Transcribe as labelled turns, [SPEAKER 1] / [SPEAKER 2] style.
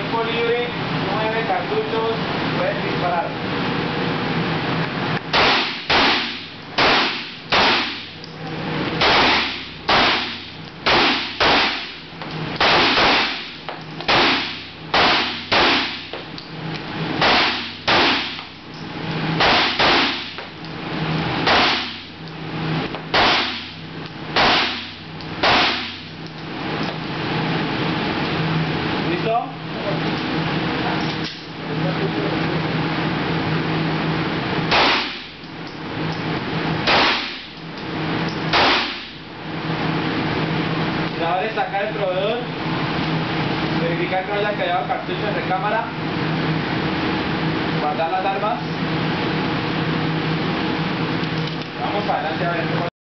[SPEAKER 1] tiempo libre, 9 cartuchos, puedes disparar. ¿Listo? Y ahora es sacar el proveedor, verificar que no haya quedado cartucho en recámara, guardar las armas. Vamos para adelante a ver cómo